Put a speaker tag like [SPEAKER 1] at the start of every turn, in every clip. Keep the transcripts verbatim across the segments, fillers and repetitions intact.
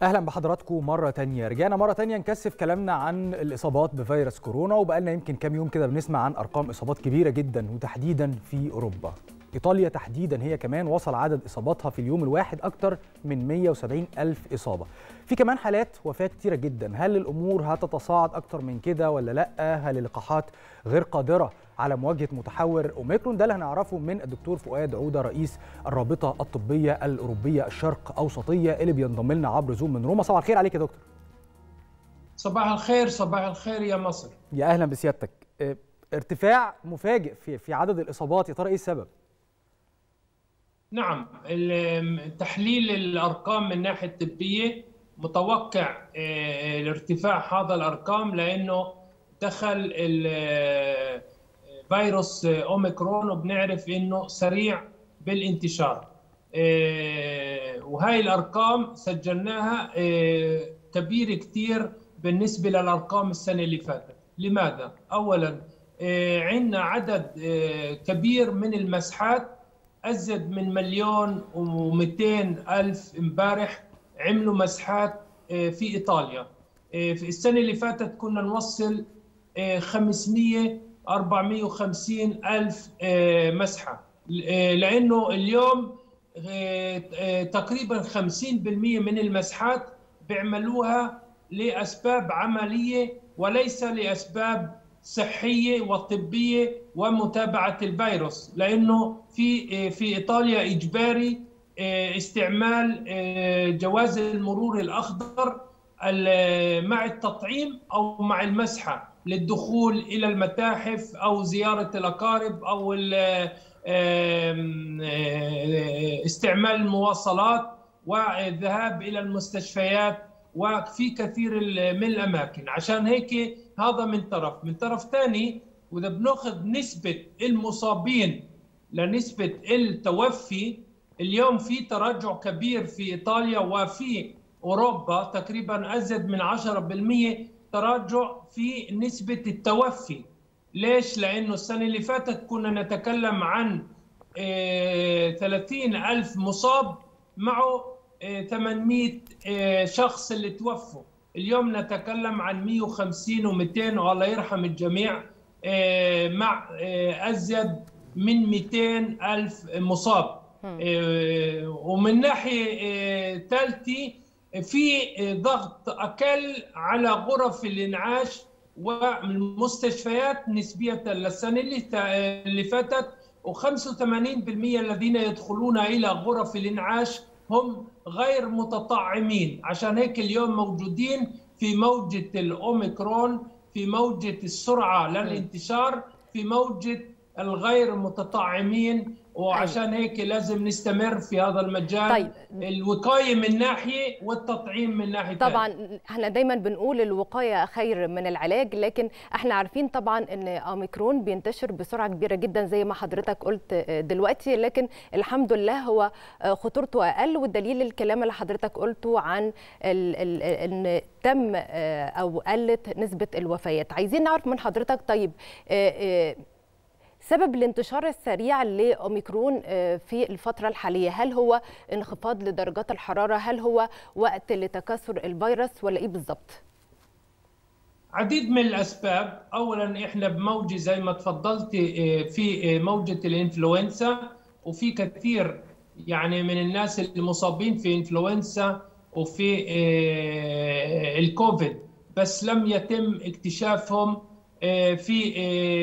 [SPEAKER 1] اهلا بحضراتكم مره تانية. رجعنا مره تانية نكثف كلامنا عن الاصابات بفيروس كورونا، وبقالنا يمكن كام يوم كده بنسمع عن ارقام اصابات كبيره جدا وتحديدا في اوروبا. ايطاليا تحديدا هي كمان وصل عدد اصاباتها في اليوم الواحد اكتر من مئة وسبعين الف اصابه. في كمان حالات وفاه كتيره جدا. هل الامور هتتصاعد اكتر من كده ولا لا؟ هل اللقاحات غير قادره على مواجهه متحور اوميكرون؟ ده اللي هنعرفه من الدكتور فؤاد عوده رئيس الرابطه الطبيه الاوروبيه الشرق اوسطيه اللي بينضم لنا عبر زوم من روما. صباح الخير عليك يا دكتور.
[SPEAKER 2] صباح الخير. صباح الخير يا مصر.
[SPEAKER 1] يا اهلا بسيادتك. ارتفاع مفاجئ في في عدد الاصابات، يا ترى ايه السبب؟
[SPEAKER 2] نعم، تحليل الارقام من الناحيه الطبيه متوقع الارتفاع هذا الارقام لانه دخل فيروس اوميكرون، وبنعرف انه سريع بالانتشار، وهي الارقام سجلناها كبيره كثير بالنسبه للارقام السنه اللي فاتت. لماذا؟ اولا عندنا عدد كبير من المسحات، أزيد من مليون ومئتين ألف امبارح عملوا مسحات في إيطاليا. في السنة اللي فاتت كنا نوصل خمسمئة أربعمئة وخمسين ألف مسحة، لأنه اليوم تقريبا خمسين بالمئة من المسحات بيعملوها لأسباب عملية وليس لأسباب صحية وطبية ومتابعة الفيروس، لأنه في في إيطاليا إجباري استعمال جواز المرور الأخضر مع التطعيم أو مع المسحة للدخول إلى المتاحف أو زيارة الأقارب أو استعمال المواصلات والذهاب إلى المستشفيات وفي كثير من الأماكن. عشان هيك هذا من طرف. من طرف ثاني، وإذا بناخذ نسبة المصابين لنسبة التوفي، اليوم في تراجع كبير في إيطاليا وفي أوروبا، تقريبا أزيد من عشرة بالمئة تراجع في نسبة التوفي. ليش؟ لأنه السنة اللي فاتت كنا نتكلم عن ثلاثين ألف مصاب معه ثمانمئة شخص اللي توفوا. اليوم نتكلم عن مئة وخمسين ومئتين، والله يرحم الجميع، مع أزيد من مئتين ألف مصاب. ومن ناحية ثالثة في ضغط أقل على غرف الإنعاش والمستشفيات نسبية للسنة اللي فاتت، وخمسة وثمانين بالمئة الذين يدخلون إلى غرف الإنعاش هم غير متطعمين. عشان هيك اليوم موجودين في موجة الأوميكرون، في موجة السرعة للانتشار، في موجة الغير متطعمين، وعشان هيك لازم نستمر في هذا المجال. طيب. الوقاية من ناحية والتطعيم من ناحية.
[SPEAKER 3] طبعا احنا دايما بنقول الوقاية خير من العلاج، لكن احنا عارفين طبعا ان اوميكرون بينتشر بسرعة كبيرة جدا زي ما حضرتك قلت دلوقتي، لكن الحمد لله هو خطورته اقل، والدليل الكلام اللي حضرتك قلته عن ان تم او قلت نسبة الوفيات. عايزين نعرف من حضرتك طيب سبب الانتشار السريع لأوميكرون في الفترة الحالية، هل هو انخفاض لدرجات الحرارة؟ هل هو وقت لتكاثر الفيروس ولا ايه بالظبط؟
[SPEAKER 2] عديد من الأسباب. أولا احنا بموجة زي ما تفضلت في موجة الإنفلونزا، وفي كثير يعني من الناس المصابين في إنفلونزا وفي الكوفيد، بس لم يتم اكتشافهم في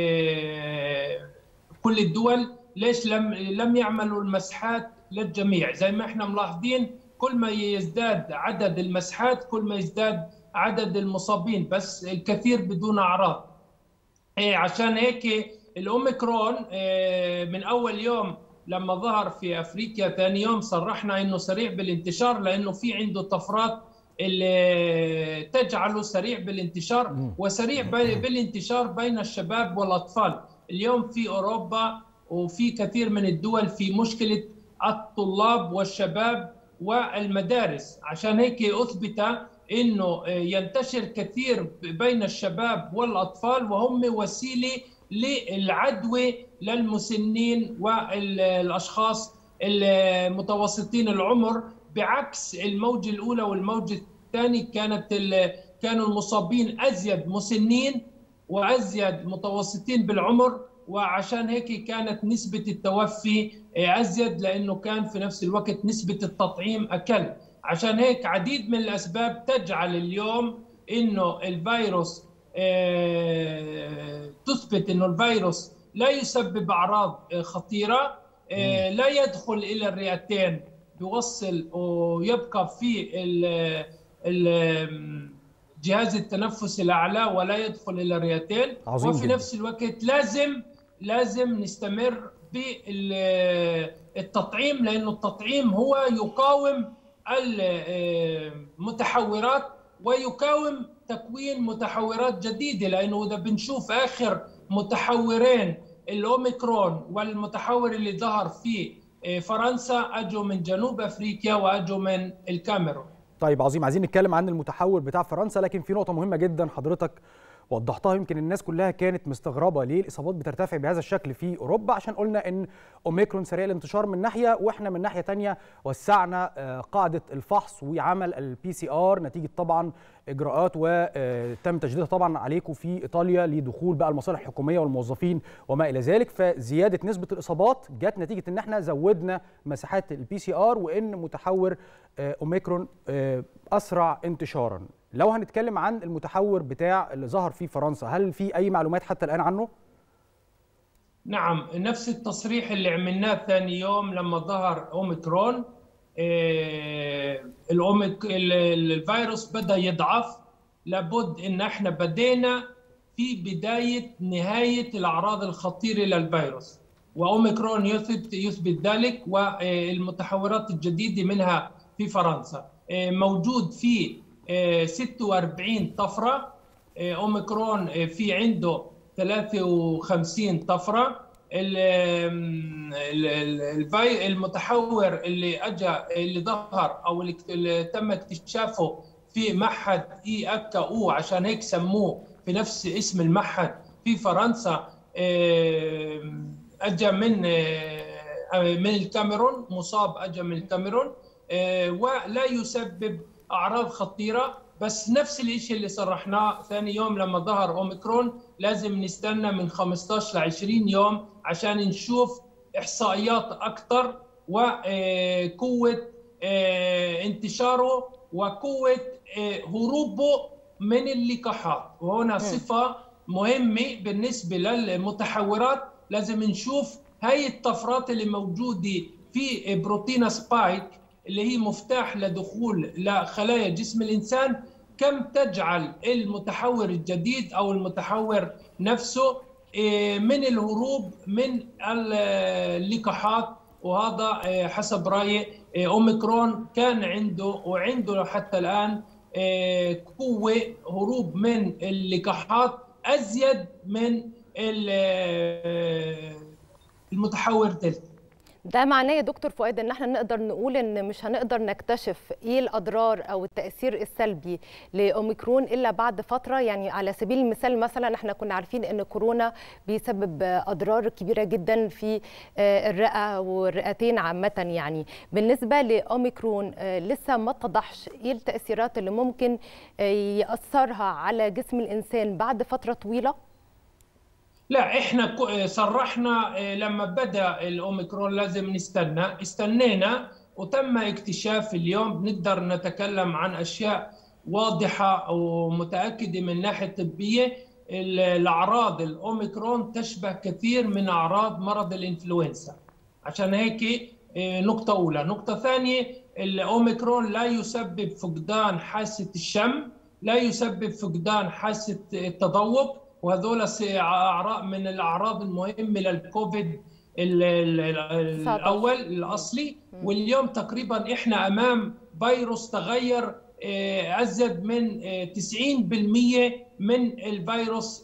[SPEAKER 2] كل الدول. ليش لم لم يعملوا المسحات للجميع؟ زي ما احنا ملاحظين، كل ما يزداد عدد المسحات كل ما يزداد عدد المصابين، بس الكثير بدون اعراض. عشان هيك الاوميكرون من اول يوم لما ظهر في افريقيا، ثاني يوم صرحنا انه سريع بالانتشار، لانه في عنده طفرات اللي تجعله سريع بالانتشار، وسريع بالانتشار بين الشباب والأطفال. اليوم في أوروبا وفي كثير من الدول في مشكلة الطلاب والشباب والمدارس. عشان هيك أثبت أنه ينتشر كثير بين الشباب والأطفال، وهم وسيلة للعدوى للمسنين والأشخاص المتوسطين العمر، بعكس الموجة الأولى والموجة الثانية كانت كانوا المصابين أزيد مسنين وأزيد متوسطين بالعمر، وعشان هيك كانت نسبة التوفي أزيد لأنه كان في نفس الوقت نسبة التطعيم أقل. عشان هيك عديد من الأسباب تجعل اليوم إنه الفيروس تثبت إنه الفيروس لا يسبب أعراض خطيرة، لا يدخل إلى الرئتين بيوصل ويبقى في الجهاز التنفسي الأعلى ولا يدخل إلى الرئتين. وفي جدا. نفس الوقت لازم لازم نستمر بالتطعيم، لأنه التطعيم هو يقاوم المتحورات ويقاوم تكوين متحورات جديدة، لأنه إذا بنشوف آخر متحورين الأوميكرون والمتحور اللي ظهر في فرنسا أجوا من جنوب أفريقيا وأجوا من الكاميرون.
[SPEAKER 1] طيب عظيم، عايزين نتكلم عن المتحور بتاع فرنسا، لكن في نقطة مهمة جدا حضرتك وضحتها، يمكن الناس كلها كانت مستغربة ليه الإصابات بترتفع بهذا الشكل في أوروبا، عشان قلنا إن أوميكرون سريع الانتشار من ناحية، وإحنا من ناحية تانية وسعنا قاعدة الفحص وعمل البي سي آر نتيجة طبعا إجراءات وتم تجديدها طبعا عليكم في إيطاليا لدخول بقى المصالح الحكومية والموظفين وما إلى ذلك، فزيادة نسبة الإصابات جت نتيجة إن إحنا زودنا مساحات البي سي آر وإن متحور أوميكرون أسرع انتشارا. لو هنتكلم عن المتحور بتاع اللي ظهر في فرنسا، هل في أي معلومات حتى الآن عنه؟
[SPEAKER 2] نعم، نفس التصريح اللي عملناه ثاني يوم لما ظهر أوميكرون. الأوميك الفيروس بدأ يضعف، لابد إن احنا بدينا في بداية نهاية الأعراض الخطيرة للفيروس، وأوميكرون يثبت يثبت ذلك، والمتحورات الجديدة منها في فرنسا موجود في ستة وأربعين طفرة، أوميكرون في عنده ثلاثة وخمسين طفرة. المتحور اللي اجى اللي ظهر او اللي تم اكتشافه في معهد اي اكا او، عشان هيك سموه في نفس اسم المعهد في فرنسا، اجى من من الكاميرون، مصاب اجى من الكاميرون ولا يسبب اعراض خطيره. بس نفس الشيء اللي صرحناه ثاني يوم لما ظهر اوميكرون، لازم نستنى من خمسطعش ل عشرين يوم عشان نشوف احصائيات اكثر وقوه انتشاره وقوه هروبه من اللقاحات. وهنا صفه مهمه بالنسبه للمتحورات، لازم نشوف هاي الطفرات اللي موجوده في بروتين سبايك اللي هي مفتاح لدخول لخلايا جسم الإنسان، كم تجعل المتحور الجديد أو المتحور نفسه من الهروب من اللقاحات. وهذا حسب رأيي أوميكرون كان عنده وعنده حتى الآن قوة هروب من اللقاحات أزيد من المتحور دلتا.
[SPEAKER 3] ده معناه يا دكتور فؤاد ان احنا نقدر نقول ان مش هنقدر نكتشف ايه الاضرار او التاثير السلبي لاوميكرون الا بعد فتره. يعني على سبيل المثال مثلا احنا كنا عارفين ان كورونا بيسبب اضرار كبيره جدا في الرئه والرئتين عامه، يعني بالنسبه لاوميكرون لسه ما اتضحش ايه التاثيرات اللي ممكن ياثرها على جسم الانسان بعد فتره طويله.
[SPEAKER 2] لا، احنا صرحنا لما بدا الاوميكرون لازم نستنى، استنينا وتم اكتشاف اليوم بنقدر نتكلم عن اشياء واضحه ومتاكده من ناحيه طبيه. الاعراض الاوميكرون تشبه كثير من اعراض مرض الانفلونزا، عشان هيك نقطه اولى. نقطه ثانيه، الاوميكرون لا يسبب فقدان حاسه الشم، لا يسبب فقدان حاسه التذوق، وهذول اعراض من الاعراض المهمه للكوفيد الاول الاصلي. واليوم تقريبا احنا امام فيروس تغير ازيد من تسعين بالمئة من الفيروس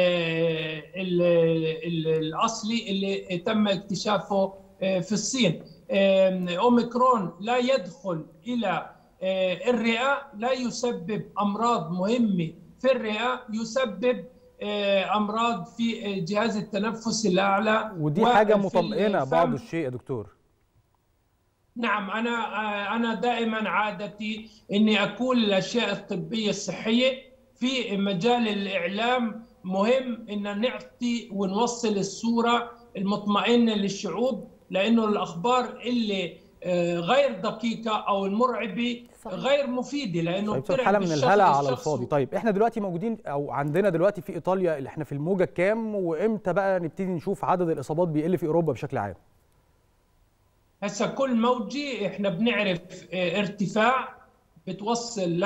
[SPEAKER 2] الاصلي اللي تم اكتشافه في الصين. اوميكرون لا يدخل الى الرئه، لا يسبب امراض مهمه في الرئه، يسبب امراض في الجهاز التنفسي الاعلى،
[SPEAKER 1] ودي حاجه مطمئنه بعض الشيء يا دكتور.
[SPEAKER 2] نعم، أنا أنا دائما عادتي إني أقول الأشياء الطبية الصحية. في مجال الإعلام مهم إن نعطي ونوصل الصورة المطمئنة للشعوب، لأنه الأخبار اللي غير دقيقة أو المرعبة غير مفيدة، لأنه
[SPEAKER 1] طيب بترعب حالة من الهلع على الفاضي. طيب إحنا دلوقتي موجودين أو عندنا دلوقتي في إيطاليا اللي إحنا في الموجة كام، وإمتى بقى نبتدي نشوف عدد الإصابات بيقل في أوروبا بشكل عام؟
[SPEAKER 2] هسه كل موجة إحنا بنعرف ارتفاع بتوصل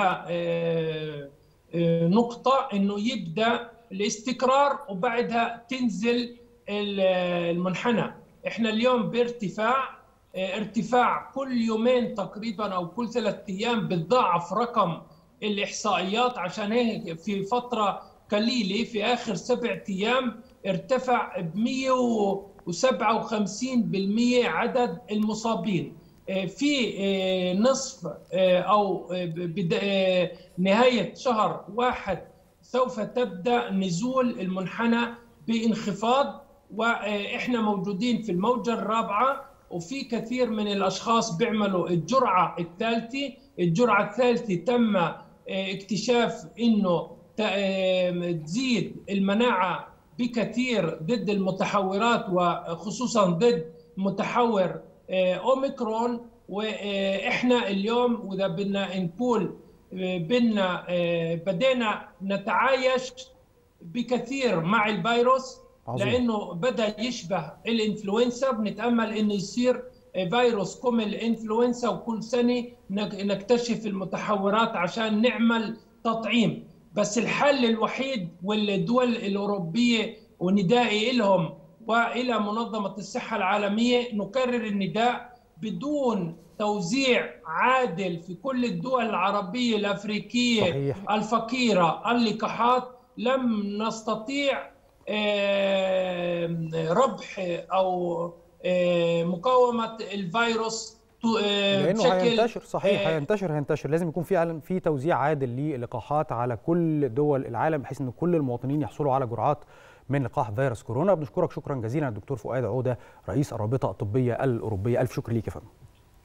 [SPEAKER 2] لنقطة إنه يبدأ الاستقرار وبعدها تنزل المنحنى. إحنا اليوم بارتفاع ارتفاع كل يومين تقريبا أو كل ثلاثة أيام بتضاعف رقم الإحصائيات. عشان هيك في فترة قليلة في آخر سبعة أيام ارتفع ب مئة وسبعة وخمسين بالمئة عدد المصابين. في نصف أو نهاية شهر واحد سوف تبدأ نزول المنحنى بانخفاض، وإحنا موجودين في الموجة الرابعة، وفي كثير من الأشخاص بيعملوا الجرعة الثالثة. الجرعة الثالثة تم اكتشاف إنه تزيد المناعة بكثير ضد المتحورات، وخصوصا ضد متحور أوميكرون. وإحنا اليوم وإذا بدنا نقول بدنا بدينا نتعايش بكثير مع الفيروس، عظيم. لأنه بدأ يشبه الإنفلونزا. بنتأمل إنه يصير فيروس كم الإنفلونزا، وكل سنة نكتشف المتحورات عشان نعمل تطعيم. بس الحل الوحيد والدول الأوروبية وندائي لهم وإلى منظمة الصحة العالمية نكرر النداء بدون توزيع عادل في كل الدول العربية الأفريقية صحيح. الفقيرة اللقاحات. لم نستطيع ربح أو مقاومة الفيروس
[SPEAKER 1] لأنه هينتشر. صحيح هينتشر هينتشر لازم يكون في في توزيع عادل للقاحات على كل دول العالم، بحيث ان كل المواطنين يحصلوا على جرعات من لقاح فيروس كورونا. بنشكرك شكرا جزيلا الدكتور فؤاد عودة رئيس الرابطة الطبية الأوروبية. ألف شكر ليك يا فندم.